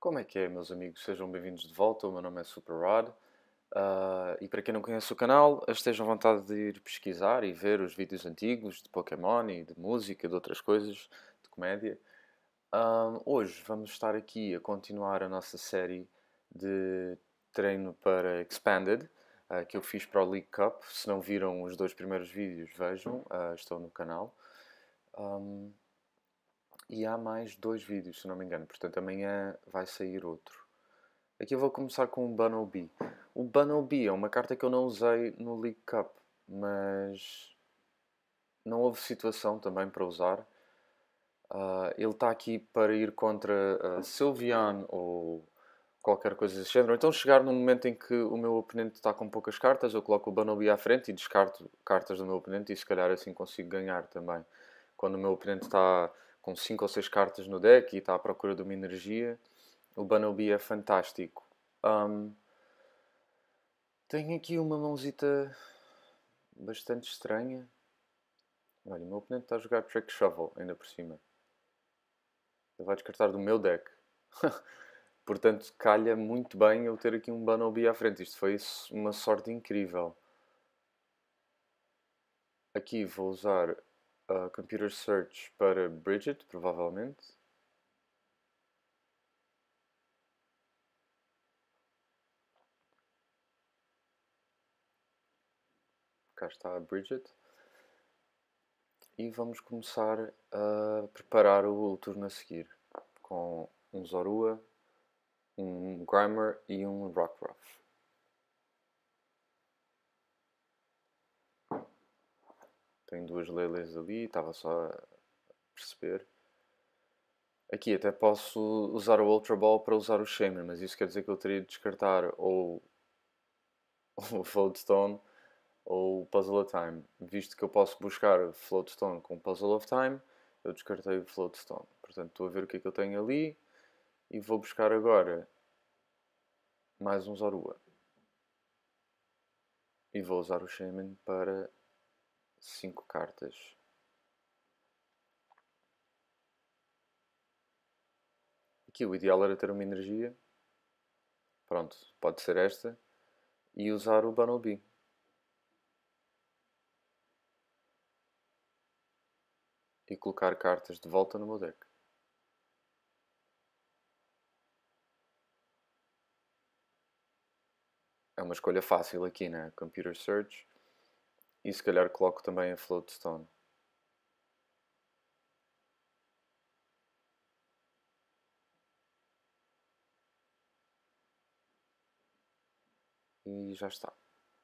Como é que é, meus amigos? Sejam bem-vindos de volta. O meu nome é SuperRod. E para quem não conhece o canal, estejam à vontade de ir pesquisar e ver os vídeos antigos de Pokémon e de música e de outras coisas, de comédia. Hoje vamos estar aqui a continuar a nossa série de treino para Expanded, que eu fiz para o League Cup. Se não viram os dois primeiros vídeos, vejam, estão no canal. E há mais dois vídeos, se não me engano. Portanto, amanhã vai sair outro. Aqui eu vou começar com o Bunnelby. O Bunnelby é uma carta que eu não usei no League Cup, mas não houve situação também para usar. Ele está aqui para ir contra Sylveon ou qualquer coisa desse género. Então chegar num momento em que o meu oponente está com poucas cartas, eu coloco o Bunnelby à frente e descarto cartas do meu oponente e se calhar assim consigo ganhar também. Quando o meu oponente está com 5 ou 6 cartas no deck e está à procura de uma energia, o Bunnelby é fantástico. Tenho aqui uma mãozita bastante estranha. Olha, o meu oponente está a jogar Trick Shovel, ainda por cima. Ele vai descartar do meu deck. Portanto, calha muito bem eu ter aqui um Bunnelby à frente. Isto foi uma sorte incrível. Aqui vou usar a Computer Search para Bridget, provavelmente. Cá está a Bridget. E vamos começar a preparar o turno a seguir. Com um Zorua, um Grimer e um Rockruff. Tenho duas Lele's ali, estava só a perceber. Aqui até posso usar o Ultra Ball para usar o Shaman, mas isso quer dizer que eu teria de descartar ou o Floatstone ou o Puzzle of Time. Visto que eu posso buscar Floatstone com Puzzle of Time, eu descartei o Floatstone. Portanto, estou a ver o que é que eu tenho ali e vou buscar agora mais um Zorua. E vou usar o Shaman para 5 cartas. Aqui o ideal era ter uma energia. Pronto, pode ser esta. E usar o Bunnelby. E colocar cartas de volta no meu deck. É uma escolha fácil aqui na Computer Search. E se calhar coloco também a Floatstone. E já está.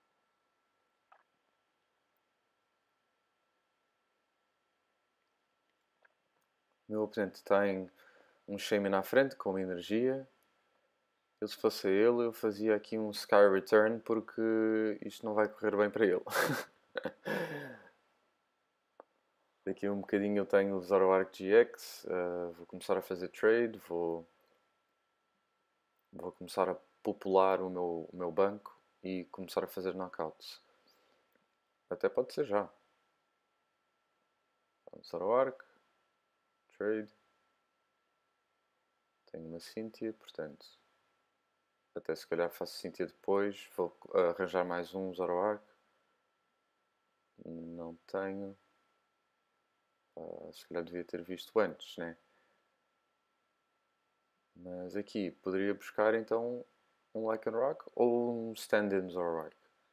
O meu oponente tem um Shaman à frente com uma energia. Eu, se fosse ele, eu fazia aqui um Sky Return porque isto não vai correr bem para ele. Daqui a um bocadinho eu tenho o Zoroark GX. Vou começar a fazer trade. Vou começar a popular o meu banco e começar a fazer knockouts. Até pode ser já. Zoroark, trade. Tenho uma Cynthia, portanto, até se calhar faço Cynthia depois. Vou arranjar mais um Zoroark. Não tenho. Se calhar devia ter visto antes, né? Mas aqui poderia buscar então um Lycanroc ou um Stand-in Zoroark.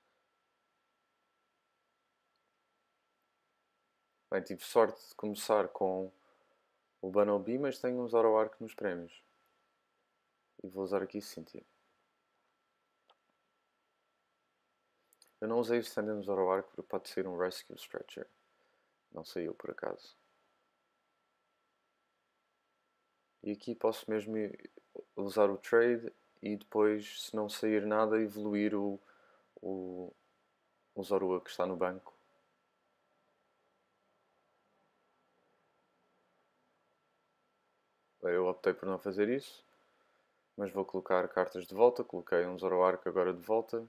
Bem, tive sorte de começar com o Bunnelby, mas tenho um Zoroark nos prémios. E vou usar aqui Cynthia. Eu não usei o Stand-in Zoroark porque pode ser um Rescue Stretcher. Não saiu por acaso. E aqui posso mesmo usar o trade e depois, se não sair nada, evoluir o Zorua que está no banco. Eu optei por não fazer isso, mas vou colocar cartas de volta. Coloquei um Zoroark agora de volta.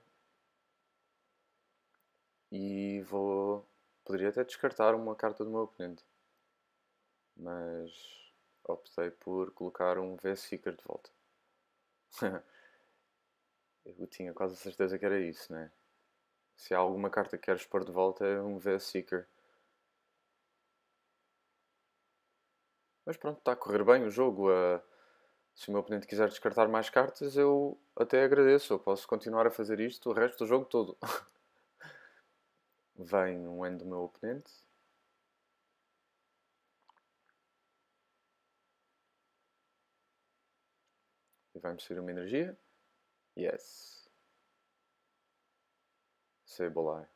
E vou... Poderia até descartar uma carta do meu oponente. Mas optei por colocar um V-Seeker de volta. Eu tinha quase a certeza que era isso, né? Se há alguma carta que queres pôr de volta é um VS Seeker. Mas pronto, está a correr bem o jogo. Se o meu oponente quiser descartar mais cartas, eu até agradeço. Eu posso continuar a fazer isto o resto do jogo todo. Vem um end do meu oponente. E vai-me sair uma energia. Yes. Sableye.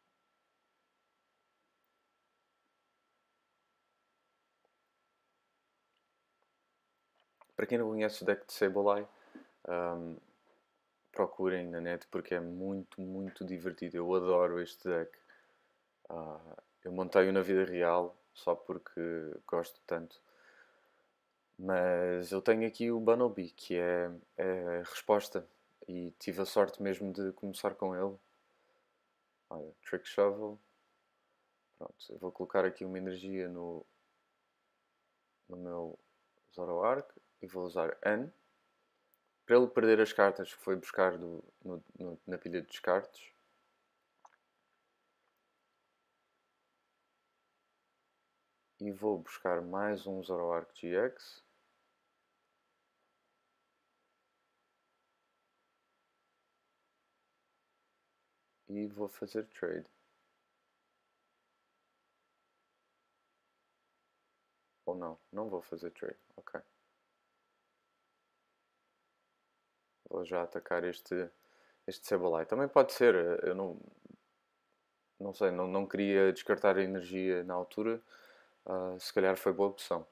Para quem não conhece o deck de Sableye, um, procurem na net porque é muito, muito divertido. Eu adoro este deck. Eu montei-o na vida real só porque gosto tanto. Mas eu tenho aqui o Bunnelby, que é a resposta. E tive a sorte mesmo de começar com ele. Olha, Trick Shovel. Pronto, eu vou colocar aqui uma energia no meu Zoroark e vou usar N. Para ele perder as cartas que foi buscar na pilha de descartes. E vou buscar mais um Zoroark GX. E vou fazer trade. Ou não, não vou fazer trade. Ok. Vou já atacar este Sableye. Também pode ser, eu não sei, não queria descartar a energia na altura. Se calhar foi boa opção.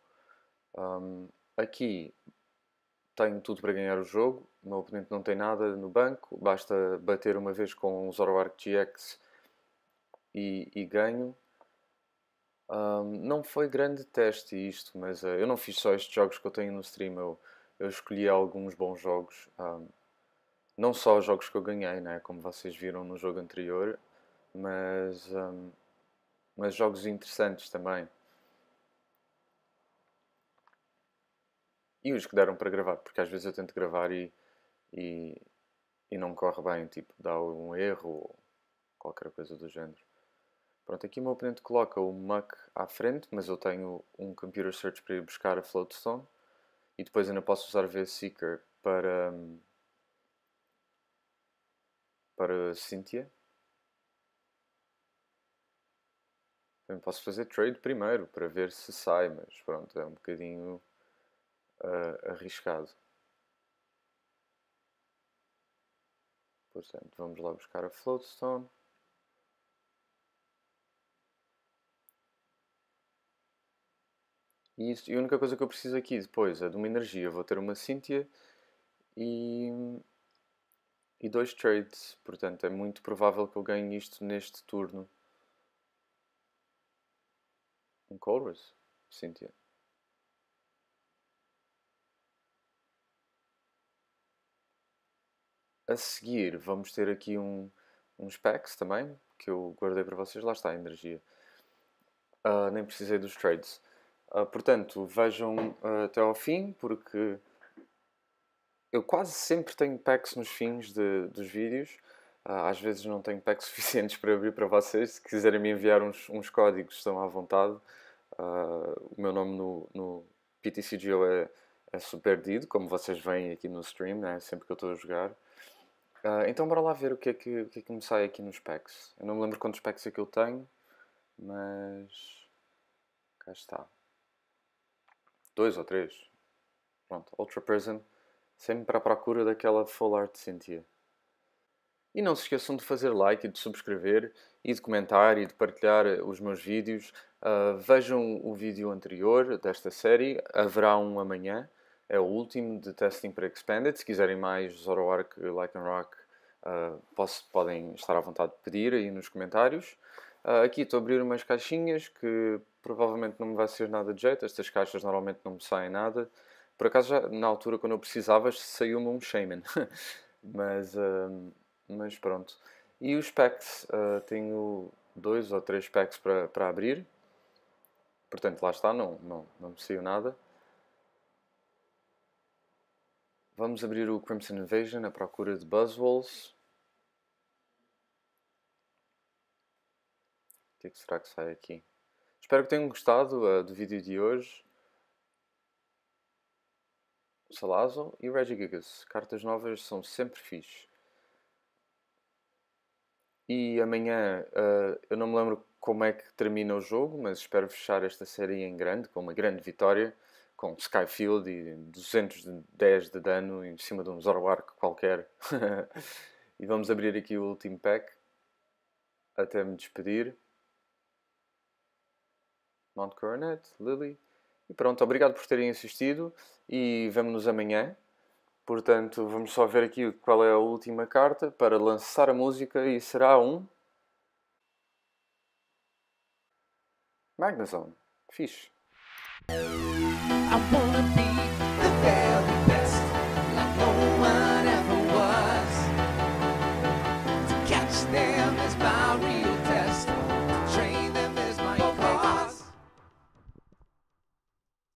Aqui tenho tudo para ganhar o jogo. O meu oponente não tem nada no banco. Basta bater uma vez com um Zoroark GX e ganho. Não foi grande teste isto, mas eu não fiz só estes jogos que eu tenho no stream. Eu escolhi alguns bons jogos. Não só os jogos que eu ganhei, né, como vocês viram no jogo anterior, mas, mas jogos interessantes também. E os que deram para gravar, porque às vezes eu tento gravar e, e não corre bem, tipo, dá um erro ou qualquer coisa do género. Pronto, aqui o meu oponente coloca o Muck à frente, mas eu tenho um Computer Search para ir buscar a Floatstone. E depois ainda posso usar V-Seeker para Cynthia. Também posso fazer trade primeiro para ver se sai, mas pronto, é um bocadinho arriscado. Portanto, vamos lá buscar a Floatstone. E a única coisa que eu preciso aqui depois é de uma energia. Vou ter uma Cynthia e, e dois trades. Portanto, é muito provável que eu ganhe isto neste turno. Um Colress? Cynthia. A seguir, vamos ter aqui uns packs também, que eu guardei para vocês. Lá está a energia. Nem precisei dos trades. Portanto, vejam até ao fim, porque eu quase sempre tenho packs nos fins dos vídeos. Às vezes não tenho packs suficientes para abrir para vocês. Se quiserem me enviar uns códigos, estão à vontade. O meu nome no PTCGO é Superdido, como vocês veem aqui no stream, né? Sempre que eu estou a jogar. Então bora lá ver o que é que me sai aqui nos packs. Eu não me lembro quantos packs é que eu tenho, mas cá está. 2 ou 3. Pronto, Ultra Prism. Sempre à procura daquela Full Art Cynthia. E não se esqueçam de fazer like e de subscrever e de comentar e de partilhar os meus vídeos. Vejam o vídeo anterior desta série, haverá um amanhã, é o último de Testing para Expanded. Se quiserem mais Zoroark, Lycanroc, podem estar à vontade de pedir aí nos comentários. Aqui estou a abrir umas caixinhas que provavelmente não me vai ser nada de jeito. Estas caixas normalmente não me saem nada. Por acaso, já, na altura, quando eu precisava, saiu-me um Shaman. mas, mas pronto. E os packs, tenho 2 ou 3 packs para abrir. Portanto, lá está, não me saiu nada. Vamos abrir o Crimson Invasion à procura de Buzzwoles. O que é que será que sai aqui? Espero que tenham gostado do vídeo de hoje. Salazzle e Regigigas. Cartas novas são sempre fixe. E amanhã, eu não me lembro como é que termina o jogo, mas espero fechar esta série em grande, com uma grande vitória, com Skyfield e 210 de dano em cima de um Zoroark qualquer. E vamos abrir aqui o último pack, até me despedir. Mount Coronet, Lily. E pronto, obrigado por terem assistido e vemo-nos amanhã. Portanto, vamos só ver aqui qual é a última carta para lançar a música e será um Magnezone. Fixe. I wanna be